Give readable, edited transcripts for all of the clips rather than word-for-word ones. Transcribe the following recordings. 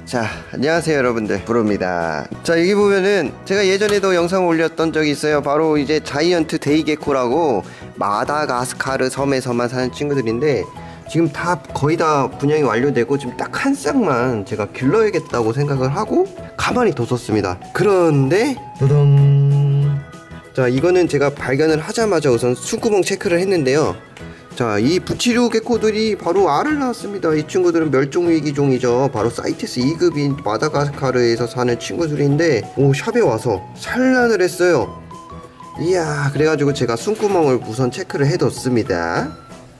자, 안녕하세요 여러분들, 브로입니다. 자, 여기 보면은 제가 예전에도 영상을 올렸던 적이 있어요. 바로 이제 자이언트 데이게코라고 마다가스카르 섬에서만 사는 친구들인데, 지금 다 거의 다 분양이 완료되고 지금 딱 한 쌍만 제가 길러야겠다고 생각을 하고 가만히 뒀었습니다. 그런데 도동, 자, 이거는 제가 발견을 하자마자 우선 숨구멍 체크를 했는데요. 자, 이 부치류 게코들이 바로 알을 낳았습니다. 이 친구들은 멸종위기종이죠. 바로 사이테스 2급인 마다가스카르에서 사는 친구들인데, 샵에 와서 산란을 했어요. 이야, 그래가지고 제가 숨구멍을 우선 체크를 해뒀습니다.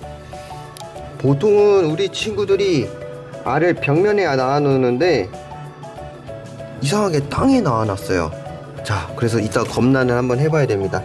보통은 우리 친구들이 알을 벽면에 낳아놓는데 이상하게 땅에 낳아놨어요. 자, 그래서 이따 검란을 한번 해봐야 됩니다.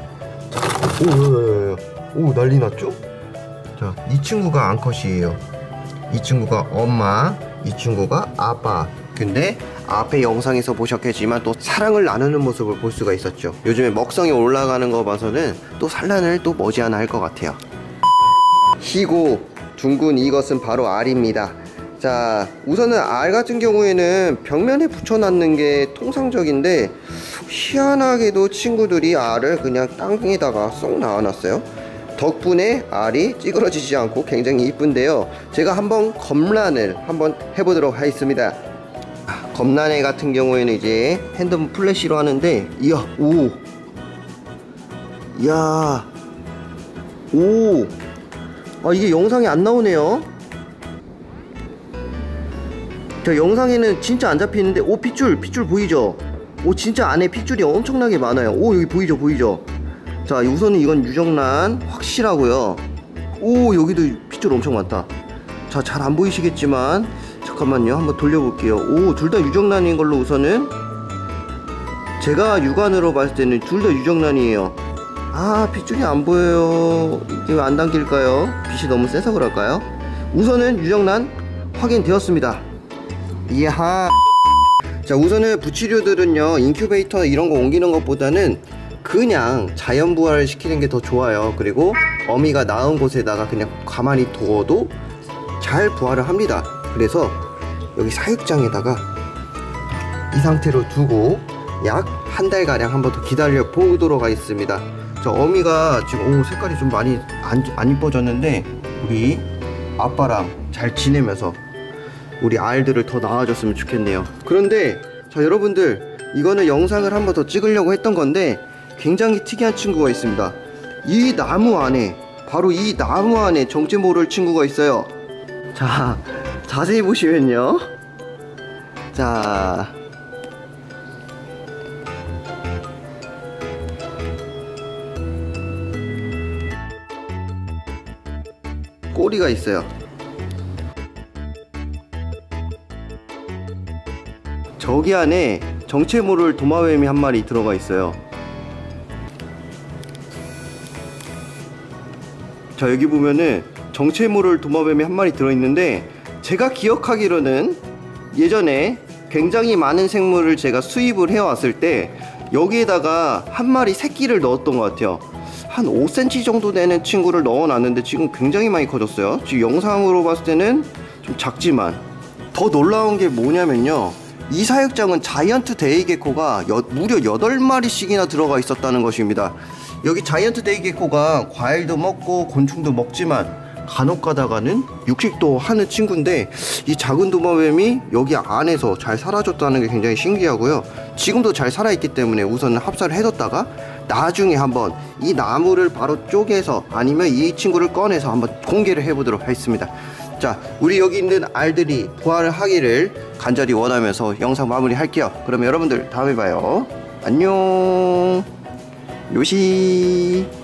오, 난리 났죠? 자, 이 친구가 암컷이에요. 이 친구가 엄마, 이 친구가 아빠. 근데 앞에 영상에서 보셨겠지만 또 사랑을 나누는 모습을 볼 수가 있었죠. 요즘에 먹성이 올라가는 거 봐서는 또 산란을 또 머지않아 할 것 같아요. 희고 둥근 이것은 바로 알입니다. 자, 우선은 알 같은 경우에는 벽면에 붙여놨는 게 통상적인데, 희한하게도 친구들이 알을 그냥 땅에다가 쏙 낳아놨어요. 덕분에 알이 찌그러지지 않고 굉장히 이쁜데요. 제가 한번 검란을 한번 해보도록 하겠습니다. 검란애 같은 경우에는 이제 핸드폰 플래시로 하는데, 이야, 이게 영상이 안 나오네요. 자, 영상에는 진짜 안 잡히는데, 핏줄 보이죠? 진짜 안에 핏줄이 엄청나게 많아요. 여기 보이죠? 자, 우선은 이건 유정란 확실하고요. 여기도 핏줄 엄청 많다. 자, 잘 안 보이시겠지만 잠깐만요, 한번 돌려볼게요. 둘 다 유정란인 걸로 우선은, 제가 육안으로 봤을 때는 둘 다 유정란이에요. 핏줄이 안 보여요. 이게 왜 안 당길까요? 빛이 너무 세서 그럴까요? 우선은 유정란 확인되었습니다. 이야. 자, 우선은 부치류들은요, 인큐베이터 이런 거 옮기는 것보다는 그냥 자연 부화를 시키는 게 더 좋아요. 그리고 어미가 낳은 곳에다가 그냥 가만히 두어도 잘 부화를 합니다. 그래서 여기 사육장에다가 이 상태로 두고 약 한 달가량 한번 더 기다려 보도록 하겠습니다. 자, 어미가 지금 색깔이 좀 많이 안 이뻐졌는데, 우리 아빠랑 잘 지내면서 우리 알들을 더 낳아줬으면 좋겠네요. 그런데 자, 여러분들, 이거는 영상을 한번 더 찍으려고 했던 건데 굉장히 특이한 친구가 있습니다. 이 나무 안에, 바로 이 나무 안에 정체 모를 친구가 있어요. 자, 자세히 보시면요, 자, 꼬리가 있어요. 저기 안에 정체 모를 도마뱀이 한 마리 들어가 있어요. 자, 여기 보면은 정체 모를 도마뱀이 한 마리 들어있는데, 제가 기억하기로는 예전에 굉장히 많은 생물을 제가 수입을 해왔을 때 여기에다가 한 마리 새끼를 넣었던 것 같아요. 한 5cm 정도 되는 친구를 넣어놨는데 지금 굉장히 많이 커졌어요. 지금 영상으로 봤을 때는 좀 작지만, 더 놀라운 게 뭐냐면요, 이 사육장은 자이언트 데이게코가 무려 8마리씩이나 들어가 있었다는 것입니다. 여기 자이언트 데이게코가 과일도 먹고 곤충도 먹지만 간혹 가다가는 육식도 하는 친구인데, 이 작은 도마뱀이 여기 안에서 잘 살아줬다는 게 굉장히 신기하고요. 지금도 잘 살아있기 때문에 우선은 합사를 해뒀다가 나중에 한번 이 나무를 바로 쪼개서, 아니면 이 친구를 꺼내서 한번 공개를 해보도록 하겠습니다. 자, 우리 여기 있는 알들이 부화를 하기를 간절히 원하면서 영상 마무리 할게요. 그러면 여러분들 다음에 봐요. 안녕. 요시.